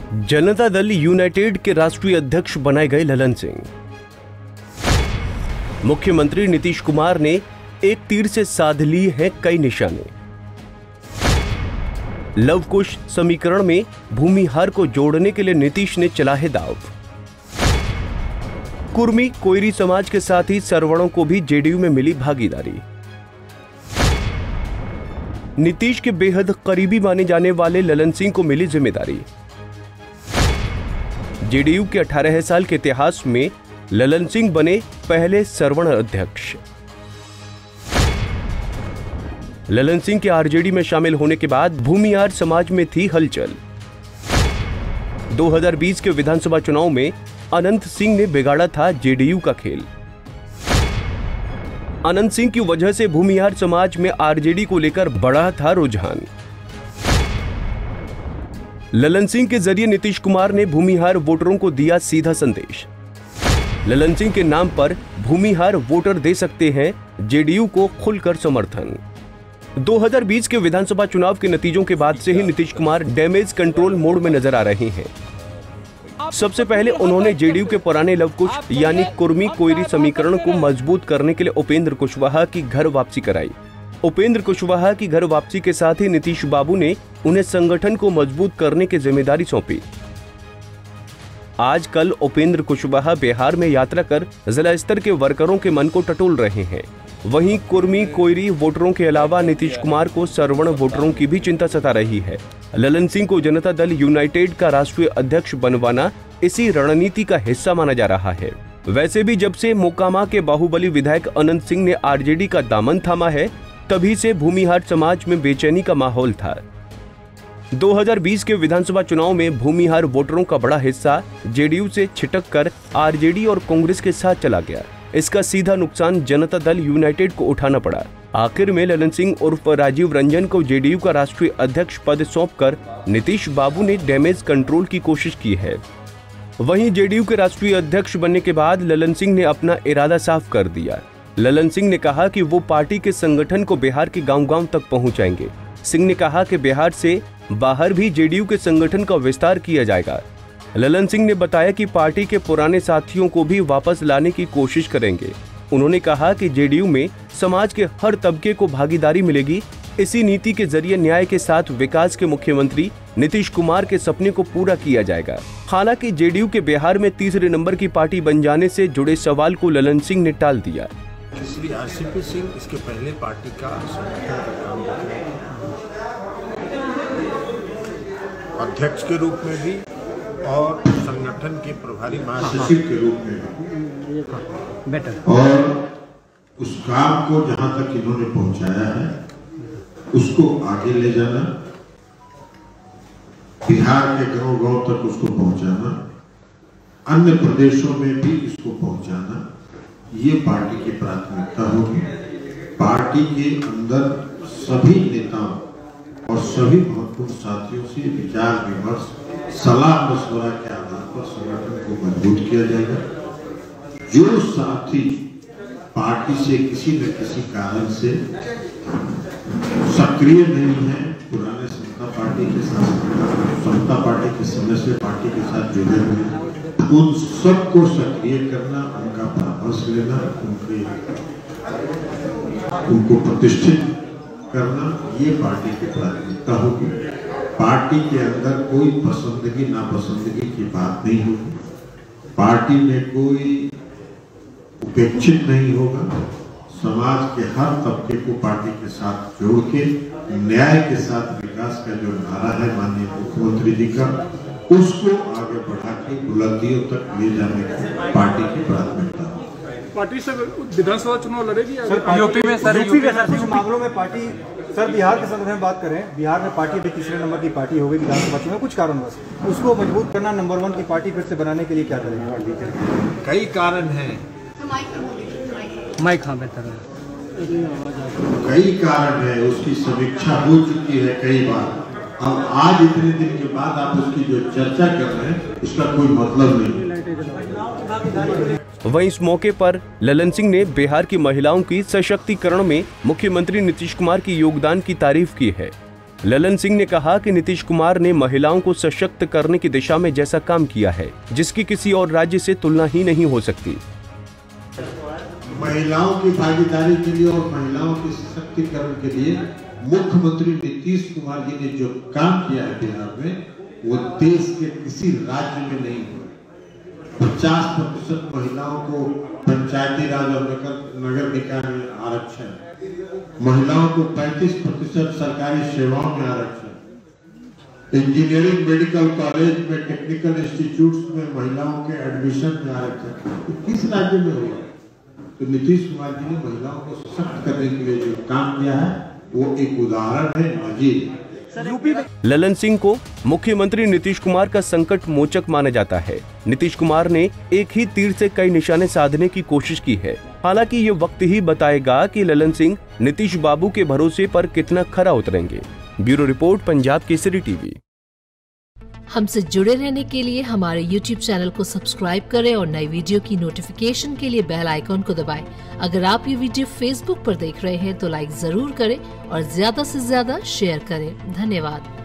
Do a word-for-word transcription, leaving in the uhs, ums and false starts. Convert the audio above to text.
Janata Dal United के राष्ट्रीय अध्यक्ष बनाए गए ललन सिंह। मुख्यमंत्री नीतीश कुमार ने एक तीर से साध ली हैं कई निशाने। लव कुश समीकरण में भूमिहार को जोड़ने के लिए नीतीश ने चला है दांव। कुर्मी कोयरी समाज के साथ ही सरवणों को भी जेडीयू में मिली भागीदारी। नीतीश के बेहद करीबी माने जाने वाले ललन सिंह को मिली जिम्मेदारी। जेडीयू के अठारह साल के इतिहास में ललन सिंह बने पहले सरवण अध्यक्ष। ललन सिंह के आरजेडी में शामिल होने के बाद भूमिहार समाज में थी हलचल। दो हज़ार बीस के विधानसभा चुनाव में अनंत सिंह ने बिगाड़ा था जेडीयू का खेल। अनंत सिंह की वजह से भूमिहार समाज में आरजेडी को लेकर बढ़ा था रुझान। ललन सिंह के जरिए नीतीश कुमार ने भूमिहार वोटरों को दिया सीधा संदेश। ललन सिंह के नाम पर भूमिहार वोटर दे सकते हैं जेडीयू को खुलकर समर्थन। दो हज़ार बीस के विधानसभा चुनाव के नतीजों के बाद से ही Nitish Kumar damage control mode में नजर आ रहे हैं। सबसे पहले उन्होंने जेडीयू के पुराने लवकुश यानी कुर्मी कोयरी समीकरण को मजबूत करने के लिए उपेंद्र कुशवाहा की घर वापसी कराई। उपेंद्र कुशवाहा की घर वापसी के साथ ही नीतीश बाबू ने उन्हें संगठन को मजबूत करने की जिम्मेदारी सौंपी। आजकल उपेंद्र कुशवाहा बिहार में यात्रा कर जिला स्तर के वर्करों के मन को टटोल रहे हैं। वहीं कुर्मी कोयरी वोटरों के अलावा नीतीश कुमार को सरवण वोटरों की भी चिंता सता रही है। ललन सिंह को जनता दल यूनाइटेड का राष्ट्रीय अध्यक्ष बनवाना इसी रणनीति का हिस्सा माना जा रहा है। वैसे भी जब से मोकामा के बाहुबली विधायक अनंत सिंह ने आरजेडी का दामन थामा है, तभी से भूमिहार समाज में बेचैनी का माहौल था। दो हज़ार बीस के विधानसभा चुनाव में भूमिहार वोटरों का बड़ा हिस्सा जेडीयू से छिटक कर आरजेडी और कांग्रेस के साथ चला गया। इसका सीधा नुकसान जनता दल यूनाइटेड को उठाना पड़ा। आखिर में ललन सिंह उर्फ राजीव रंजन को जेडीयू का राष्ट्रीय अध्यक्ष पद सौंपकर नीतीश बाबू ने डैमेज कंट्रोल की कोशिश की है। वहीं जेडीयू के राष्ट्रीय अध्यक्ष बनने के बाद ललन सिंह ने अपना इरादा साफ कर दिया। ललन सिंह ने कहा कि वो पार्टी के संगठन को बिहार के गांव-गांव तक पहुंचाएंगे। सिंह ने कहा कि बिहार से बाहर भी जेडीयू के संगठन का विस्तार किया जाएगा। ललन सिंह ने बताया कि पार्टी के पुराने साथियों को भी वापस लाने की कोशिश करेंगे। उन्होंने कहा कि जेडीयू में समाज के हर तबके को भागीदारी मिलेगी। इसी नीति के जरिए न्याय के साथ विकास के मुख्यमंत्री नीतीश कुमार के सपने को पूरा किया जाएगा। हालांकि जेडीयू के बिहार में तीसरे नंबर की पार्टी बन जाने से जुड़े सवाल को ललन सिंह ने टाल दिया। इसलिए आरसीपी सिंह इसके पहले पार्टी का संगठन का काम अध्यक्ष के रूप में भी और संगठन के प्रभारी महासचिव के रूप में भी बेटर, और उस काम को जहां तक इन्होंने पहुंचाया है उसको आगे ले जाना, बिहार के गांव-गांव तक उसको पहुंचाना, अन्य प्रदेशों में भी इसको पहुंचाना, ये पार्टी की प्राथमिकता होगी। पार्टी के अंदर सभी नेताओं और सभी महत्वपूर्ण साथियों से विचार विमर्श, सलाह मशवरा के आधार पर संगठन को मजबूत किया जाएगा। जो साथी पार्टी से किसी न किसी कारण से सक्रिय नहीं है, पुराने समता पार्टी के साथ समता पार्टी के समय से पार्टी के साथ जुड़े हुए हैं, उन सबको सक्रिय करना, उनका परामर्श लेना, उनके उनको प्रतिष्ठित करना, ये पार्टी की प्राथमिकता होगी। पार्टी के अंदर कोई पसंदगी नापसंदगी की बात नहीं होगी। पार्टी में कोई उपेक्षित नहीं होगा। समाज के हर तबके को पार्टी के साथ जोड़ के न्याय के साथ विकास का जो नारा है माननीय मुख्यमंत्री जी का, उसको आगे बढ़ा के बुलंदियों तक ले जाने की पार्टी की प्राथमिकता। पार्टी से विधानसभा चुनाव लड़ेगी सर? यूपी में सर यूपी में कुछ मामलों में पार्टी, सर बिहार के संदर्भ में बात करें, बिहार में पार्टी भी तीसरे नंबर की पार्टी हो गई विधानसभा चुनाव कुछ कारणवश, उसको मजबूत करना, नंबर वन की पार्टी फिर से बनाने के लिए क्या करेंगे पार्टी? कई कारण हैं, माइक हाँ बेहतर है। कई कारण है, उसकी समीक्षा हो चुकी है कई बार। अब आज इतने दिन के बाद आप उसकी जो चर्चा कर रहे हैं उसका कोई मतलब नहीं। वहीं इस मौके पर ललन सिंह ने बिहार की महिलाओं की सशक्तिकरण में मुख्यमंत्री नीतीश कुमार की योगदान की तारीफ की है। ललन सिंह ने कहा कि नीतीश कुमार ने महिलाओं को सशक्त करने की दिशा में जैसा काम किया है, जिसकी किसी और राज्य से तुलना ही नहीं हो सकती। महिलाओं की भागीदारी के लिए और महिलाओं के सशक्तिकरण के लिए मुख्यमंत्री नीतीश कुमार जी ने जो काम किया है बिहार में, वो देश के किसी राज्य में नहीं हुआ। पचास प्रतिशत महिलाओं को पंचायती राज और नगर निकाय में आरक्षण, महिलाओं को पैंतीस प्रतिशत सरकारी सेवाओं में आरक्षण, इंजीनियरिंग मेडिकल कॉलेज में टेक्निकल इंस्टीट्यूट्स में महिलाओं के एडमिशन में आरक्षण, तो किस राज्य में हुआ? तो नीतीश कुमार जी ने महिलाओं को सशक्त करने के लिए जो काम किया है वो एक उदाहरण है, नजीर। ललन सिंह को मुख्यमंत्री नीतीश कुमार का संकट मोचक माना जाता है। नीतीश कुमार ने एक ही तीर से कई निशाने साधने की कोशिश की है। हालांकि ये वक्त ही बताएगा कि ललन सिंह नीतीश बाबू के भरोसे पर कितना खरा उतरेंगे। Bureau report, Punjab Kesari TV. हमसे जुड़े रहने के लिए हमारे यूट्यूब चैनल को सब्सक्राइब करें और नई वीडियो की नोटिफिकेशन के लिए बेल आइकॉन को दबाएं। अगर आप ये वीडियो फेसबुक पर देख रहे हैं तो लाइक जरूर करें और ज्यादा से ज्यादा शेयर करें। धन्यवाद।